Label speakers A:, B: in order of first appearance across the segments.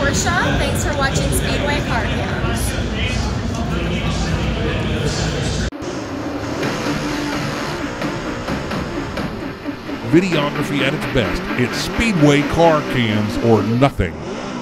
A: Portia. Thanks for watching Speedway Car Cams.
B: Videography at its best. It's Speedway Car Cams or nothing.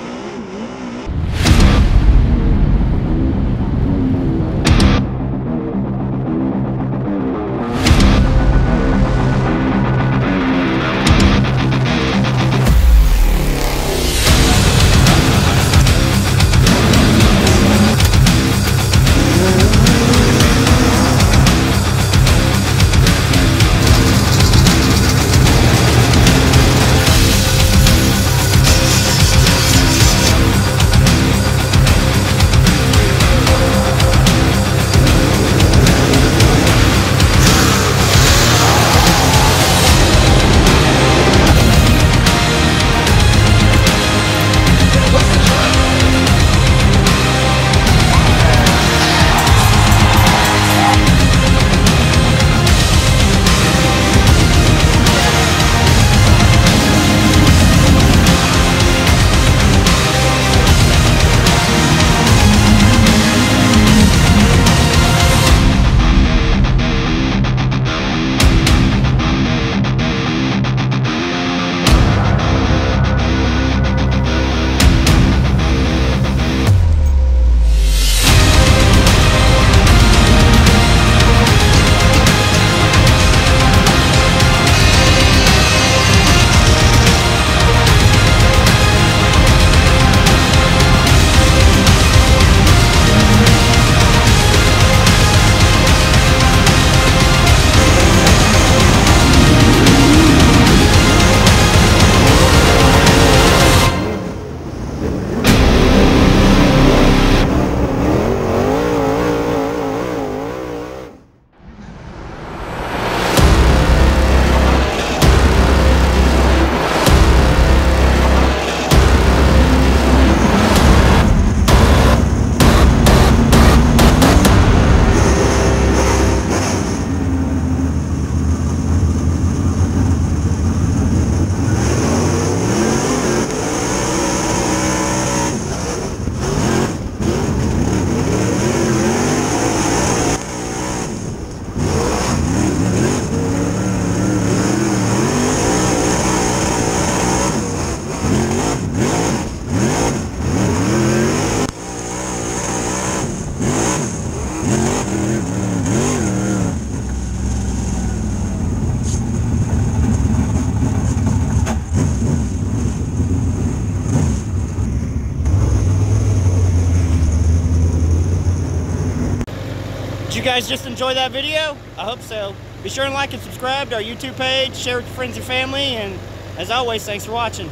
C: Did you guys just enjoy that video? I hope so. Be sure and like and subscribe to our YouTube page, share with your friends and family, and as always, thanks for watching.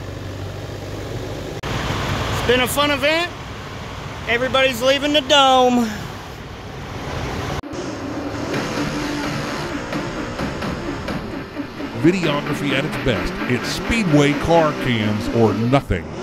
C: It's been a fun event. Everybody's leaving the dome.
B: Videography at its best. It's Speedway Car Cams or nothing.